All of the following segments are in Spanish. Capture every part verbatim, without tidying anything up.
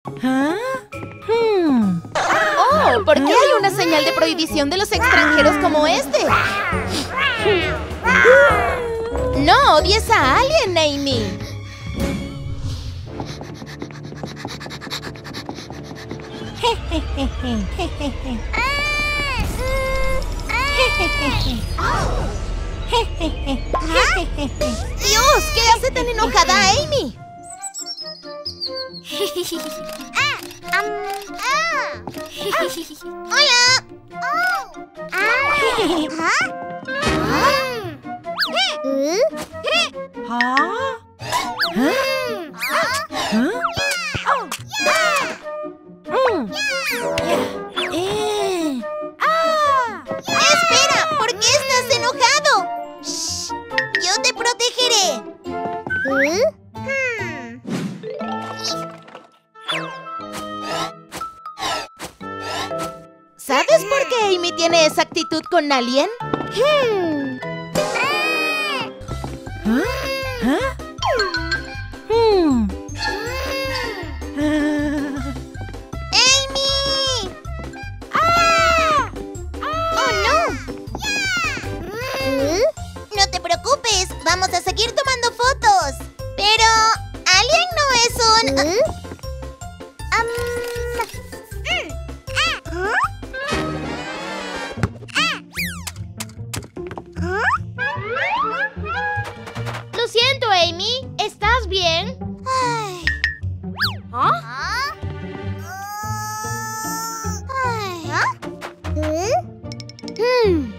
¿Ah? Hmm. Oh, ¿por qué hay una señal de prohibición de los extranjeros como este? No odies a alguien, Amy. Dios, ¿qué hace tan enojada a Amy? Hola. Espera, ¿por qué estás enojado? Shh, yo te protegeré. ¿Sabes por qué Amy tiene esa actitud con alguien? Hmm. ¿Ah? ¿Ah? Hmm. ¡Amy! ¡Ah! ¡Oh, no! No te preocupes, vamos a seguir tomando fotos. Pero, ¿alguien no es un...? Lo siento, Amy. ¿Estás bien? Ay. ¿Ah? Ay. Hmm.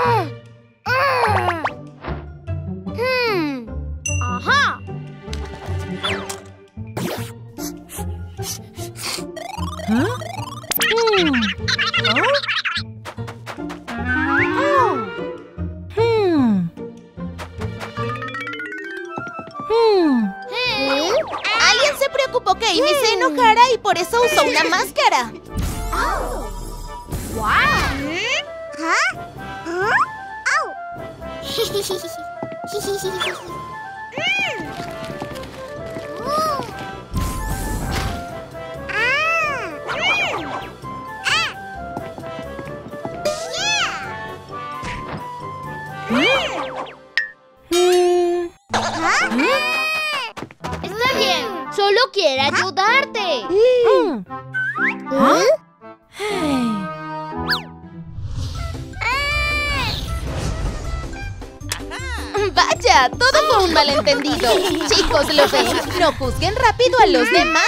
Hmm. Ajá. ¿Ah? Hmm. ¿Ah? Oh. Hmm. Hmm. Alguien se preocupó que Amy se enojara y por eso usó una máscara. ¡Wow! Está bien, solo quiere ayudarte. ¿Ah? Hey. Vaya, todo fue un malentendido. Chicos, ¿lo ven? No juzguen rápido a los demás.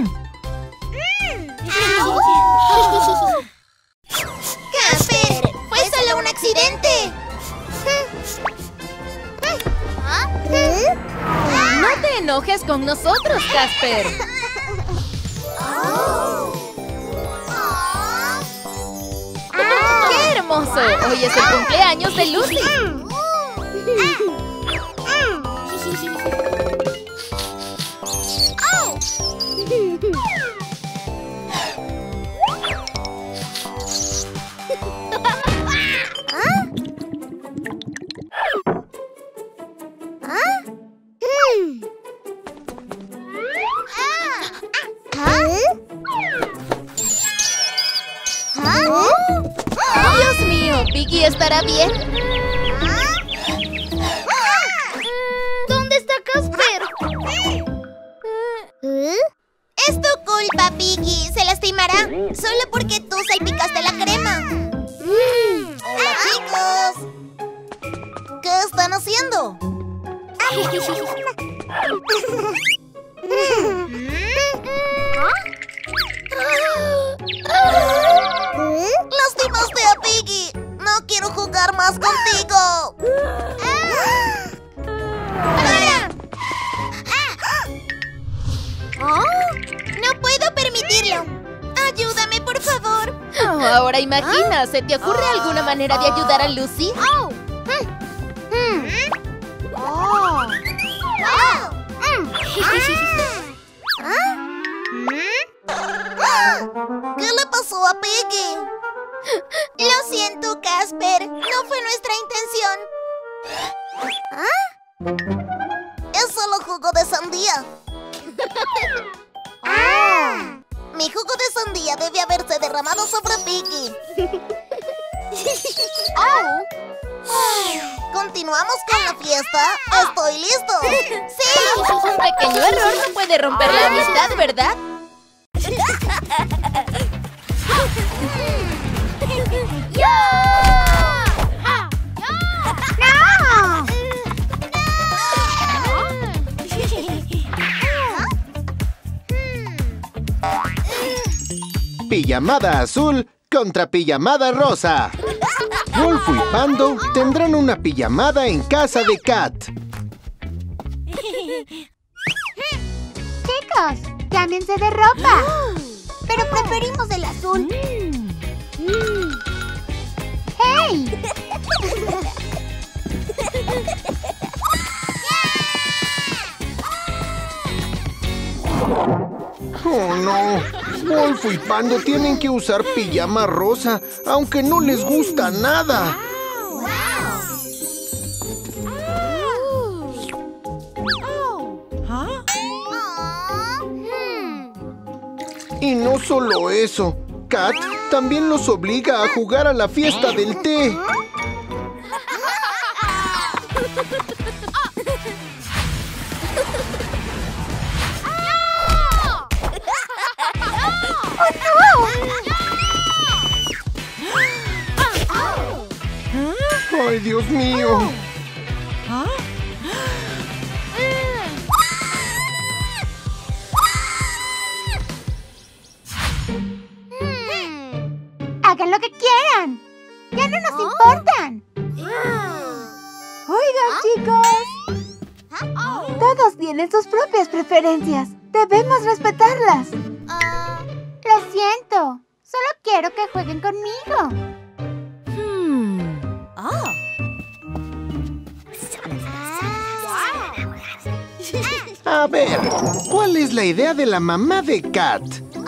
¡Casper! ¡Fue solo un accidente! No te enojes con nosotros, Casper. ¡Qué hermoso! Hoy es el cumpleaños de Lucy. ¡Dios mío! ¿Piggy estará bien? ¿Dónde está Casper? Es tu culpa, Piggy. Se lastimará solo porque tú salpicaste la crema. ¡Hola, chicos! ¿Qué están haciendo? ¡Lastimaste a Piggy! ¡No quiero jugar más contigo! ¡Para! ¡No puedo permitirlo! ¡Ayúdame, por favor! Oh, ahora imagina, ¿se te ocurre alguna manera de ayudar a Lucy? Oh. Mm. Oh. Oh. Mm. ¿Qué le pasó a Piggy? Lo siento, Casper. No fue nuestra intención. ¿Ah? Es solo jugo de sandía. ¡Ah! derramado sobre Piggy. Oh. ¿Continuamos con la fiesta? ¡Estoy listo! ¡Sí! Un pequeño error no puede romper la amistad, ¿verdad? Pijamada azul contra pijamada rosa. Wolfo y Pando tendrán una pijamada en casa de Cat. Chicos, cámbiense de ropa. Pero preferimos el azul. ¡Hey! ¡Oh, no! Wolfo y Pando tienen que usar pijama rosa, aunque no les gusta nada. Y no solo eso, Cat también los obliga a jugar a la fiesta del té. ¡Ay, Dios mío! Hagan lo que quieran. Ya no nos importan. Oigan, chicos. Todos tienen sus propias preferencias. Debemos respetarlas. Lo siento. Solo quiero que jueguen conmigo. A ver, ¿cuál es la idea de la mamá de Cat?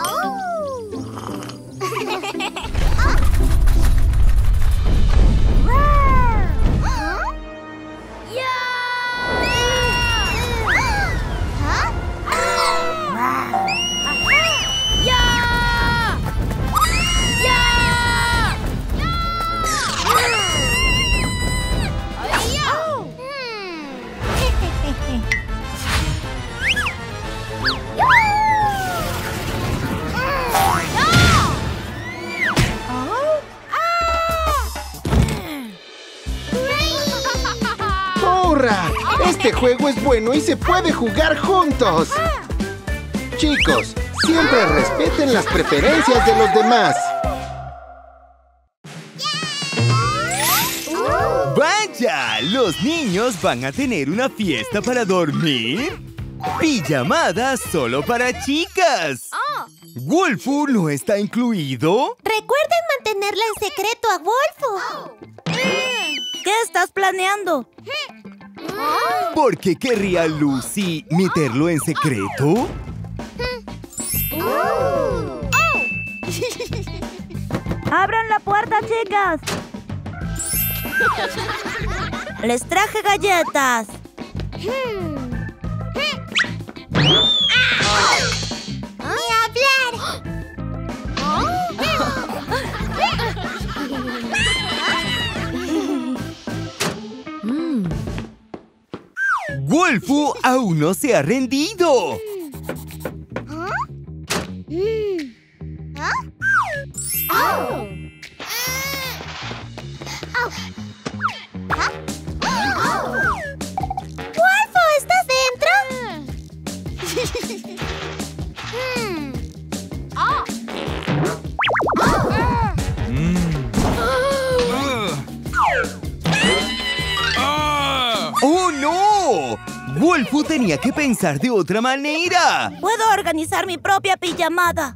Este juego es bueno y se puede jugar juntos. Chicos, siempre respeten las preferencias de los demás. ¡Vaya! ¿Los niños van a tener una fiesta para dormir? ¡Pijamada solo para chicas! ¿Wolfo no está incluido? Recuerden mantenerla en secreto a Wolfo. ¿Qué estás planeando? ¿Por qué querría Lucy meterlo en secreto? ¡Abran la puerta, chicas! ¡Les traje galletas! ¡Ni hablar! ¡Wolfo aún no se ha rendido! ¡Wolfo, ¿estás dentro? ¡Oh, no! ¡Wolfo tenía que pensar de otra manera! ¡Puedo organizar mi propia pijamada!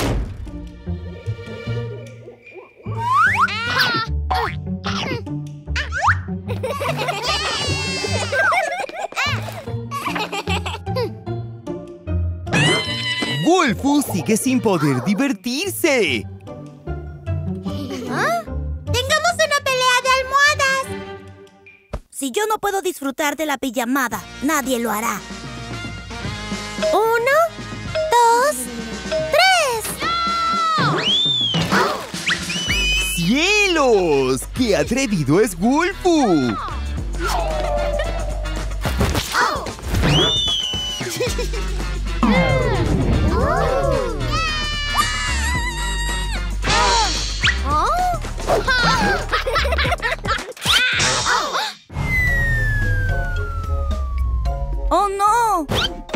¡Wolfo sigue sin poder divertirse! ¡Tengamos una pelea de almohadas! Si yo no puedo disfrutar de la pijamada, nadie lo hará. Uno, dos, tres. ¡Cielos! ¡Qué atrevido es Wolfoo! ¡Oh, no!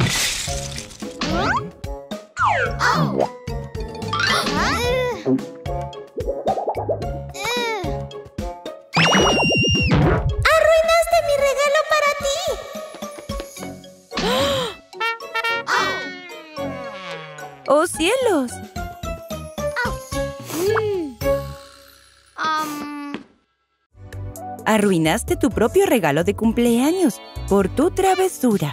¡Arruinaste mi regalo para ti! ¡Oh, cielos! Arruinaste tu propio regalo de cumpleaños por tu travesura.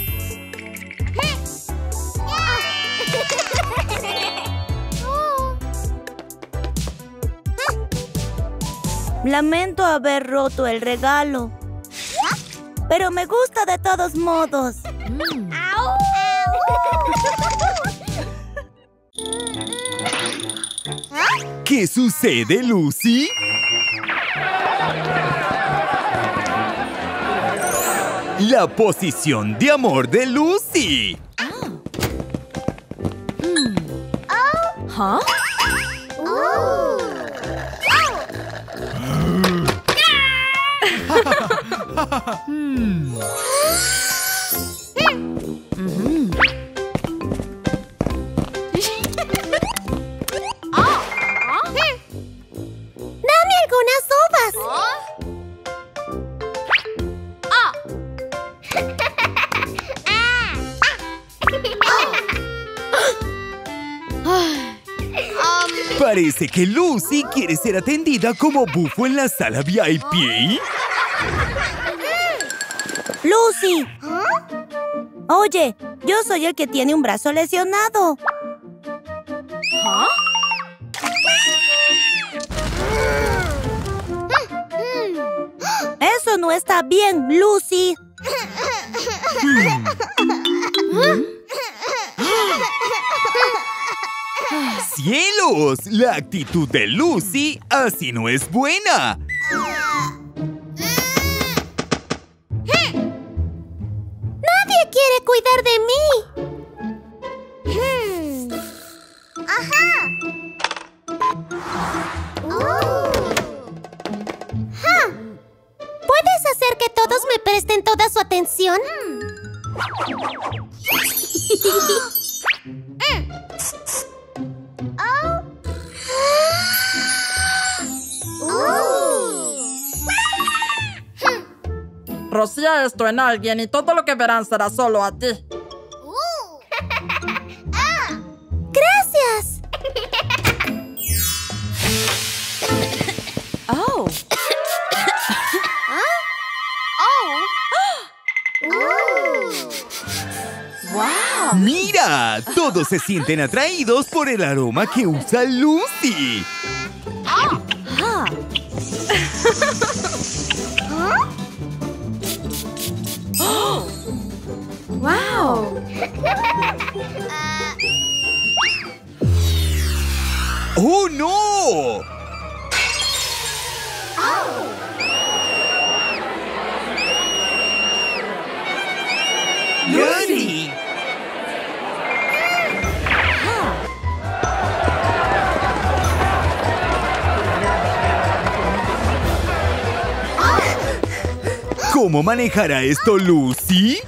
Lamento haber roto el regalo, pero me gusta de todos modos. ¿Qué sucede, Lucy? La posición de amor de Lucy. ¿Ah? Hmm. Mhm. ¡Dame algunas uvas! Parece que Lucy quiere ser atendida como bufo en la sala V I P. ¡Lucy! Oye, yo soy el que tiene un brazo lesionado. ¿Ah? Eso no está bien, Lucy. ¡Cielos! La actitud de Lucy así no es buena. ¡Nadie quiere cuidar de mí! ¡Ajá! ¿Puedes hacer que todos me presten toda su atención? Rocía esto en alguien y todo lo que verán será solo a ti. ¡Gracias! Oh. ¡Wow! ¡Mira! Todos se sienten atraídos por el aroma que usa Lucy. ¡Wow! ¡Oh, no! ¡Lucy! ¿Cómo manejará esto Lucy?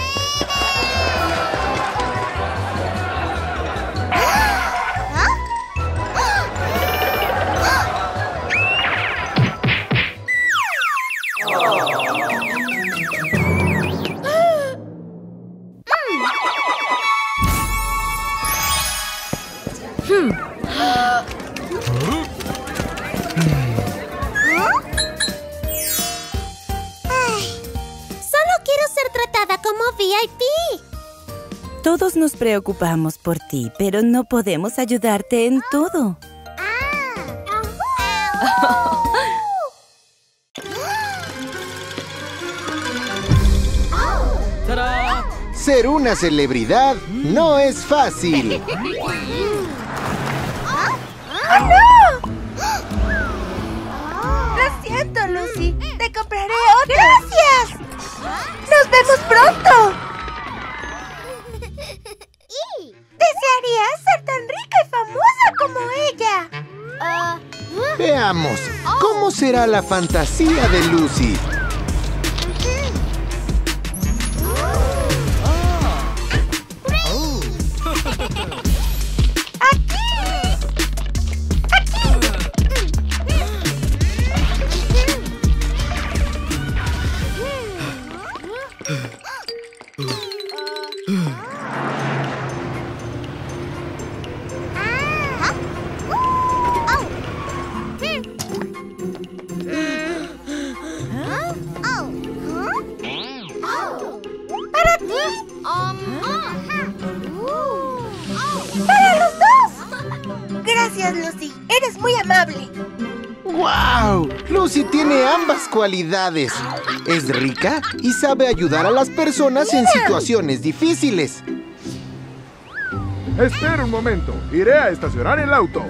Todos nos preocupamos por ti, pero no podemos ayudarte en todo. Ser una celebridad no es fácil. Veamos, ¿cómo será la fantasía de Lucy? Gracias, Lucy. Eres muy amable. ¡Guau! Lucy tiene ambas cualidades. Es rica y sabe ayudar a las personas en situaciones difíciles. Espera un momento. Iré a estacionar el auto.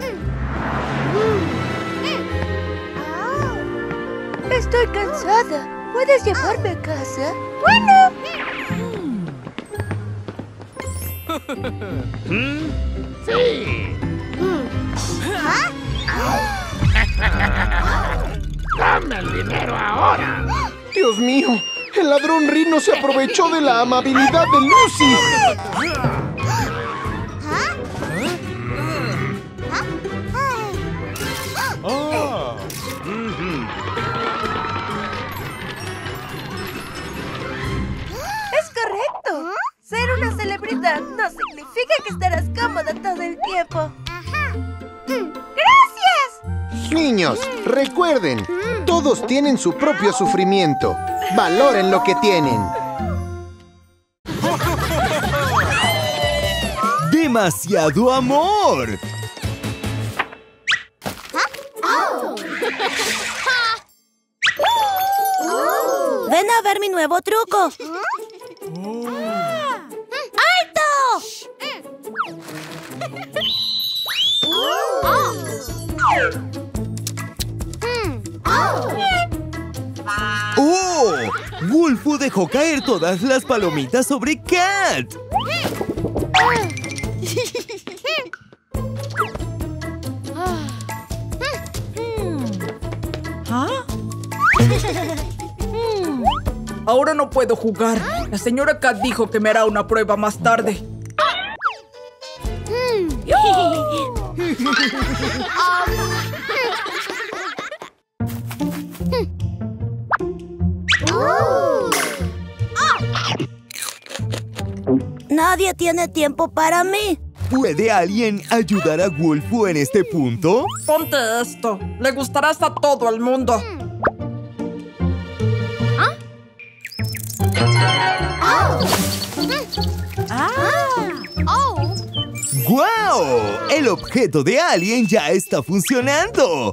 Estoy cansada. ¿Puedes llevarme a casa? Bueno. Sí. ¡Dame el dinero ahora! ¡Dios mío! El ladrón Rino se aprovechó de la amabilidad de Lucy. Oh. Es correcto. Ser una celebridad no significa que estarás cómoda todo el tiempo. ¡Gracias! Niños, recuerden, todos tienen su propio sufrimiento. Valoren lo que tienen. ¡Demasiado amor! Ven a ver mi nuevo truco. ¡Alto! ¡Oh! Wolfoo dejó caer todas las palomitas sobre Cat. ¿Ah? Ahora no puedo jugar. La señora Cat dijo que me hará una prueba más tarde. Nadie tiene tiempo para mí. ¿Puede alguien ayudar a Wolfoo en este punto? Ponte esto. Le gustarás a todo el mundo. ¡Guau! El objeto de Alien ya está funcionando.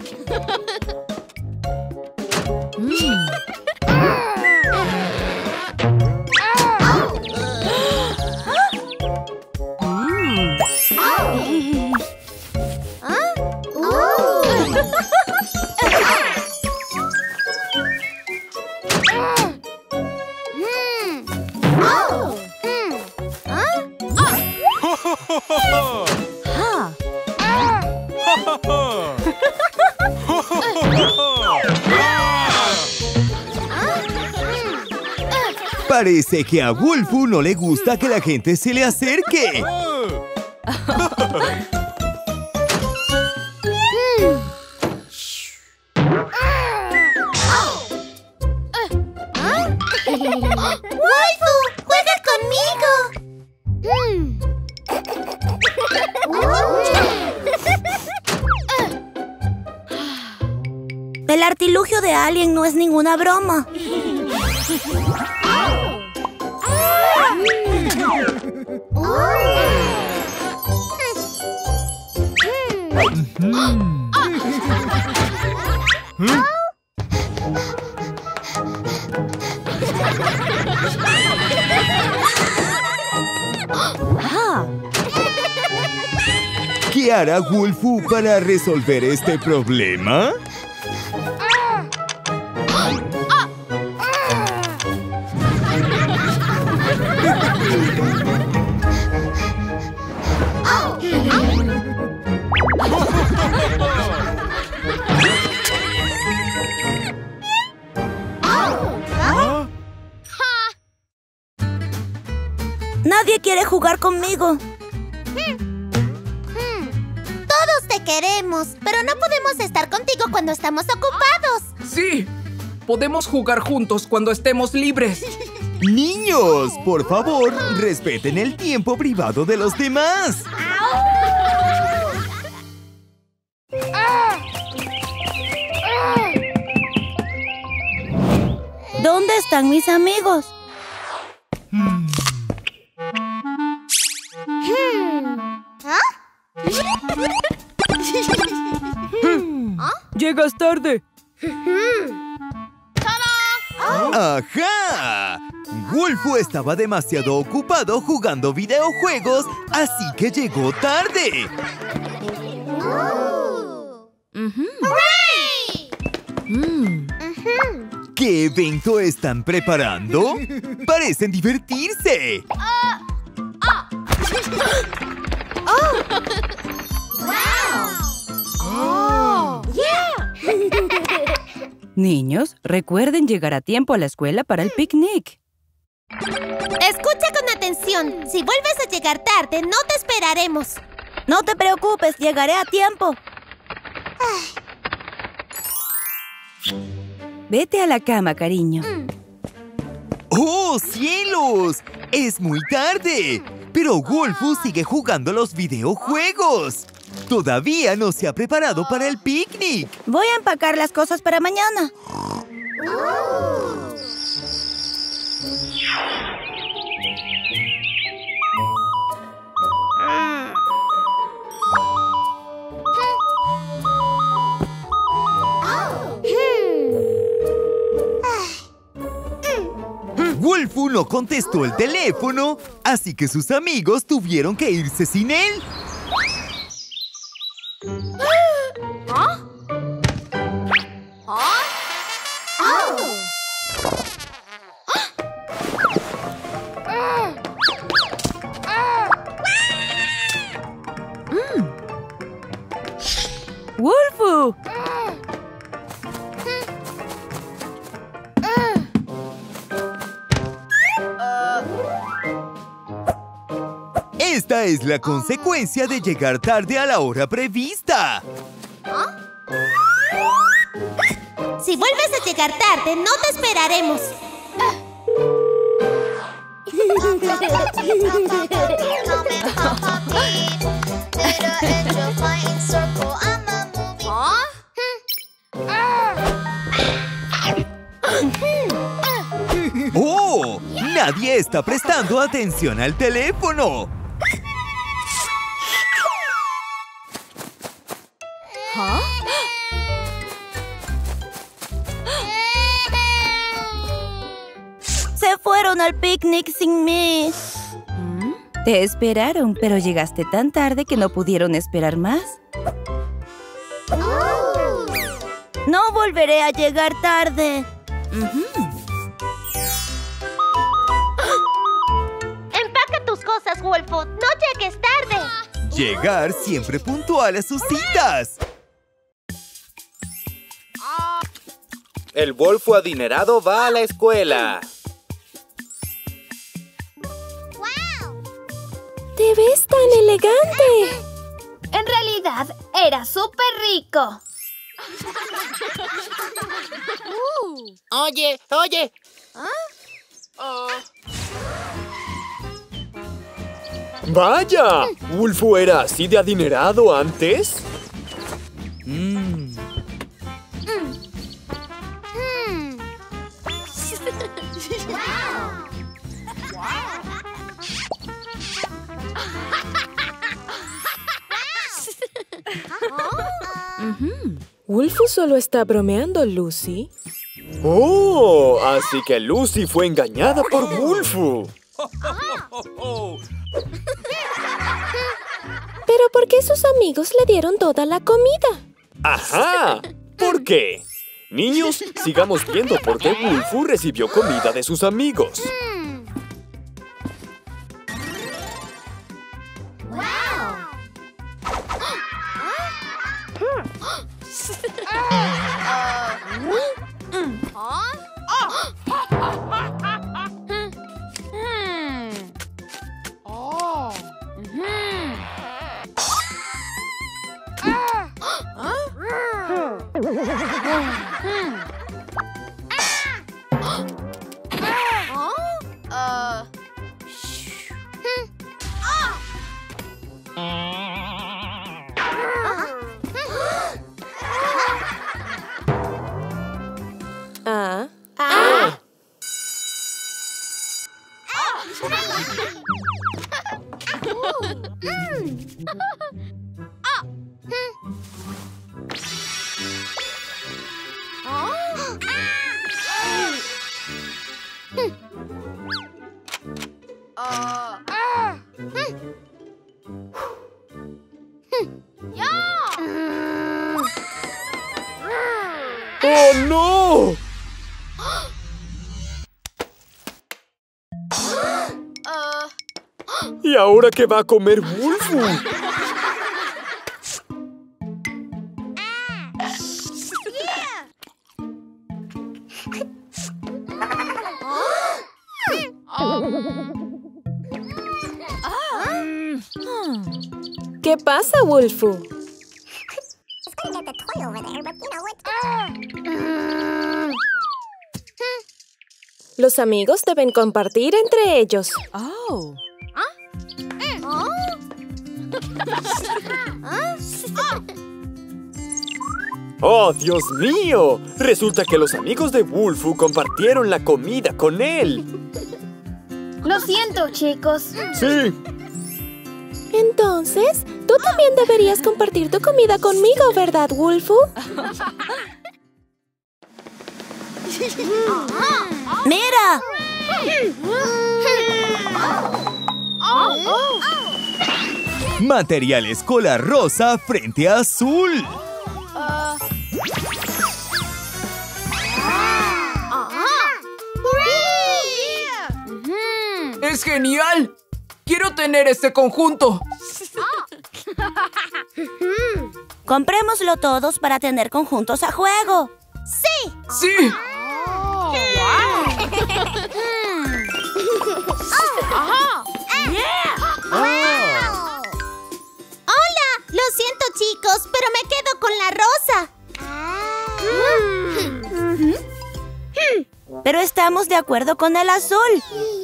Parece que a Wolfoo no le gusta que la gente se le acerque. ¡Wolfoo! ¡Juega conmigo! El artilugio de Alien no es ninguna broma. ¿Qué hará Wolfoo para resolver este problema? Nadie quiere jugar conmigo. Todos te queremos, pero no podemos estar contigo cuando estamos ocupados. Sí, podemos jugar juntos cuando estemos libres. Niños, por favor, respeten el tiempo privado de los demás. ¿Dónde están mis amigos? Llegas tarde. ¡Ajá! Wolfo estaba demasiado ocupado jugando videojuegos, así que llegó tarde. ¿Qué evento están preparando? ¡Parecen divertirse! Niños, recuerden llegar a tiempo a la escuela para el picnic. Escucha con atención. Si vuelves a llegar tarde, no te esperaremos. No te preocupes, llegaré a tiempo. Vete a la cama, cariño. ¡Oh, cielos! ¡Es muy tarde! Pero Wolfo sigue jugando los videojuegos. Todavía no se ha preparado para el picnic. Voy a empacar las cosas para mañana. Wolfo no contestó el teléfono, así que sus amigos tuvieron que irse sin él. ¡Wolfo! Esta es la consecuencia de llegar tarde a la hora prevista. Si vuelves a llegar tarde, no te esperaremos. ¡Oh! Nadie está prestando atención al teléfono. Se fueron al picnic sin mí. Te esperaron, pero llegaste tan tarde que no pudieron esperar más. No volveré a llegar tarde. Empaca tus cosas, Wolfo. No llegues tarde. Llegar siempre puntual a sus citas. El Wolfo adinerado va a la escuela. ¡Te ves tan elegante! En realidad, era súper rico. Oye, oye. ¡Vaya! ¿Wolfo era así de adinerado antes? Mm. Wolfo solo está bromeando, Lucy. ¡Oh! Así que Lucy fue engañada por Wolfo. ¿Pero por qué sus amigos le dieron toda la comida? ¡Ajá! ¿Por qué? Niños, sigamos viendo por qué Wolfo recibió comida de sus amigos. Ah. Ah. Ah. ¡Oh, no! ¿Y ahora qué va a comer Wolfo? ¿Qué pasa, Wolfo? Los amigos deben compartir entre ellos. Oh. ¡Oh, Dios mío! Resulta que los amigos de Wolfo compartieron la comida con él. Lo siento, chicos. Sí. Entonces, tú también deberías compartir tu comida conmigo, ¿verdad, Wolfo? ¡Mira! Material escolar rosa frente a azul. ¡Es genial! ¡Quiero tener este conjunto! Comprémoslo todos para tener conjuntos a juego. ¡Sí! ¡Sí! ¡Hola! Lo siento, chicos, pero me quedo con la rosa. Pero estamos de acuerdo con el azul.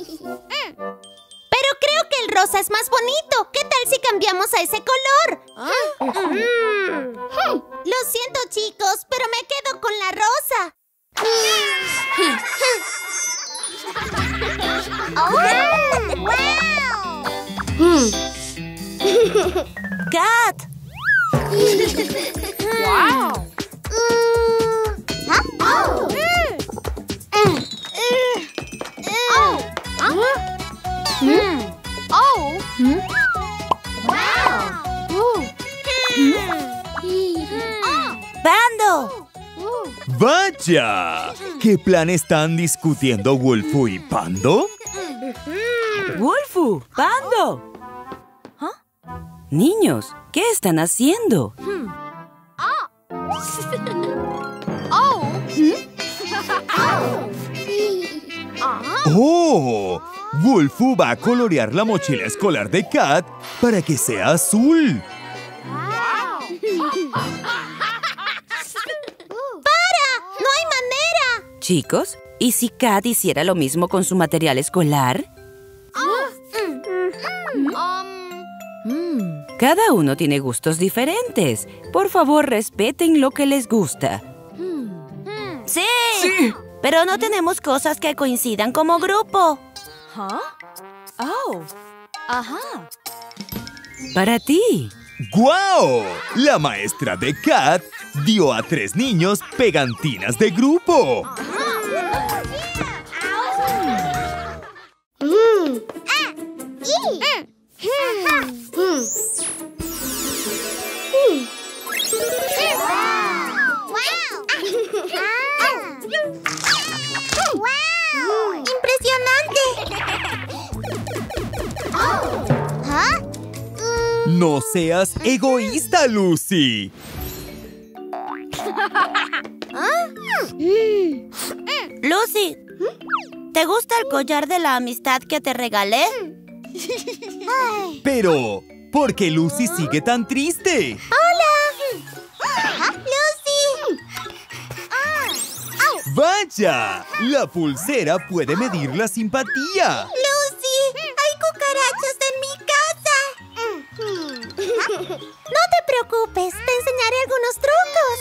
Pero creo que el rosa es más bonito. ¿Qué tal si cambiamos a ese color? Lo siento, chicos, pero me quedo con la rosa. ¡Cat! ¡Wow! ¡Bando! ¡Vaya! ¿Qué plan están discutiendo Wolfo y Pando? ¡Wolfo! ¡Pando! ¿Ah? Niños, ¿qué están haciendo? ¡Oh! Wolfo va a colorear la mochila escolar de Cat para que sea azul. Chicos, ¿y si Cat hiciera lo mismo con su material escolar? Cada uno tiene gustos diferentes. Por favor, respeten lo que les gusta. ¡Sí! ¡Sí! Pero no tenemos cosas que coincidan como grupo. ¿Ah? ¡Oh! Ajá. Para ti. ¡Guau! La maestra de Cat dio a tres niños pegantinas de grupo. No seas egoísta, Lucy. Lucy, ¿te gusta el collar de la amistad que te regalé? Pero, ¿por qué Lucy sigue tan triste? ¡Hola! ¡Lucy! ¡Vaya! La pulsera puede medir la simpatía. ¡Lucy! ¡Hay cucarachas en mi casa! No te preocupes, te enseñaré algunos trucos.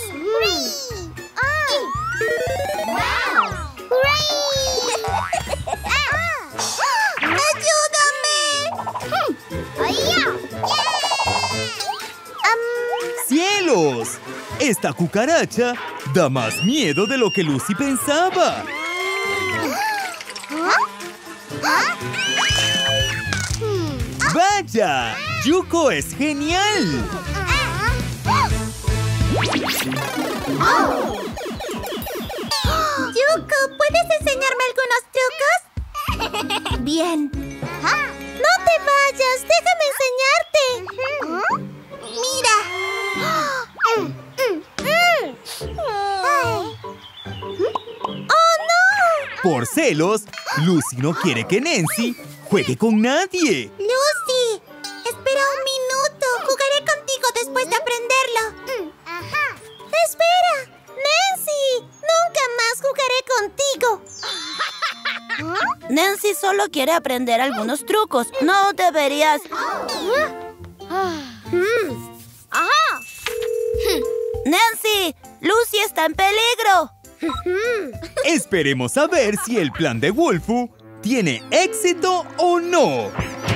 ¡Ayúdame! ¡Cielos! Esta cucaracha da más miedo de lo que Lucy pensaba. ¡Vaya! ¡Yuko es genial! Yuko, ¿puedes enseñarme algunos trucos? Bien. ¡No te vayas! ¡Déjame enseñarte! ¡Mira! ¡Oh, no! Por celos, Lucy no quiere que Nancy juegue con nadie. ¡Lucy! Espera un minuto. Jugaré contigo después de aprenderlo. ¡Espera! ¡Nancy! ¡Nunca más jugaré contigo! Nancy solo quiere aprender algunos trucos. No deberías... ¡Nancy! ¡Lucy está en peligro! Esperemos a ver si el plan de Wolfoo tiene éxito o no.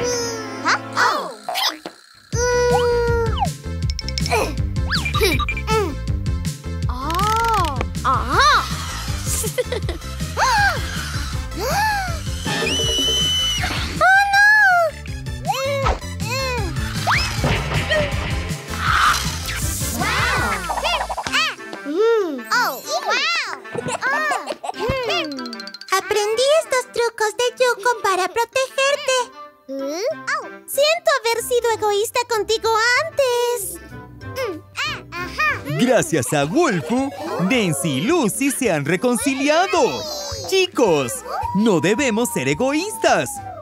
Aprendí estos trucos de Yuko para protegerte. Siento haber sido egoísta contigo antes. Gracias a Wolfoo, Nancy y Lucy se han reconciliado. Chicos, no debemos ser egoístas.